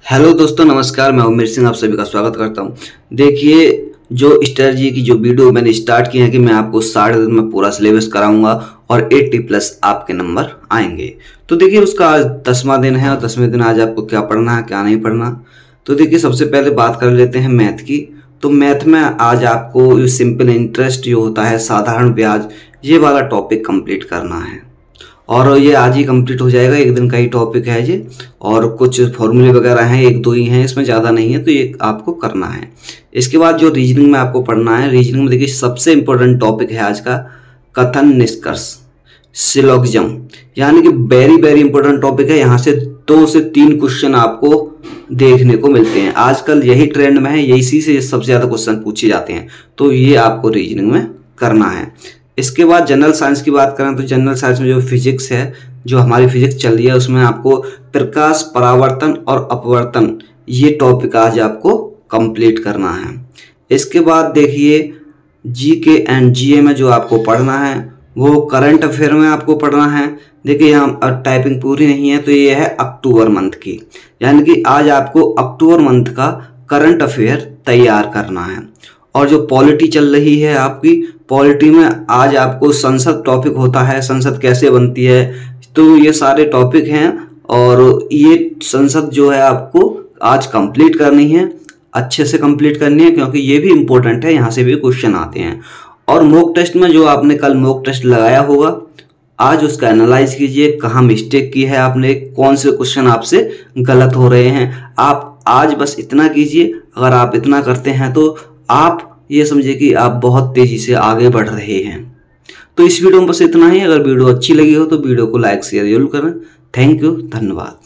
Hello दोस्तों, नमस्कार। मैं उमेर सिंह आप सभी का स्वागत करता हूं। देखिए, जो स्ट्रेटजी की जो वीडियो मैंने स्टार्ट की है कि मैं आपको 60 दिन में पूरा सिलेबस कराऊंगा और 80+ आपके नंबर आएंगे। तो देखिए, उसका आज 10वां दिन है और 10वें दिन आज आपको क्या पढ़ना है क्या नहीं पढ़ना। तो देखिए, सबसे पहले बात कर लेते हैं मैथ की। तो मैथ में आज आपको सिंपल इंटरेस्ट जो होता है, साधारण ब्याज, ये वाला टॉपिक कंप्लीट करना है और ये आज ही कंप्लीट हो जाएगा। एक दिन का ही टॉपिक है ये और कुछ फॉर्मूले वगैरह हैं, एक दो ही हैं, इसमें ज़्यादा नहीं है, तो ये आपको करना है। इसके बाद जो रीजनिंग में आपको पढ़ना है, रीजनिंग में देखिए सबसे इंपॉर्टेंट टॉपिक है आज का कथन निष्कर्ष, सिलोगिज्म, यानी कि वेरी वेरी इंपॉर्टेंट टॉपिक है। यहाँ से 2 से 3 क्वेश्चन आपको देखने को मिलते हैं। आजकल यही ट्रेंड में है, इसी से सबसे ज़्यादा क्वेश्चन पूछे जाते हैं, तो ये आपको रीजनिंग में करना है। इसके बाद जनरल साइंस की बात करें तो जनरल साइंस में जो फिजिक्स है, जो हमारी फिजिक्स चल रही है, उसमें आपको प्रकाश परावर्तन और अपवर्तन, ये टॉपिक आज आपको कंप्लीट करना है। इसके बाद देखिए जीके एंड जीए में जो आपको पढ़ना है वो करंट अफेयर में आपको पढ़ना है। देखिए, यहाँ टाइपिंग पूरी नहीं है, तो ये है अक्टूबर मंथ की, यानी कि आज आपको अक्टूबर मंथ का करंट अफेयर तैयार करना है। और जो पॉलिटी चल रही है आपकी, पॉलिटी में आज आपको संसद टॉपिक होता है, संसद कैसे बनती है, तो ये सारे टॉपिक हैं और ये संसद जो है आपको आज कंप्लीट करनी है, अच्छे से कंप्लीट करनी है, क्योंकि ये भी इम्पोर्टेंट है, यहाँ से भी क्वेश्चन आते हैं। और मॉक टेस्ट में जो आपने कल मॉक टेस्ट लगाया होगा, आज उसका एनालाइज कीजिए, कहाँ मिस्टेक की है आपने, कौन से क्वेश्चन आपसे गलत हो रहे हैं। आप आज बस इतना कीजिए, अगर आप इतना करते हैं तो आप ये समझिए कि आप बहुत तेजी से आगे बढ़ रहे हैं। तो इस वीडियो में बस इतना ही। अगर वीडियो अच्छी लगी हो तो वीडियो को लाइक शेयर जरूर करें। थैंक यू, धन्यवाद।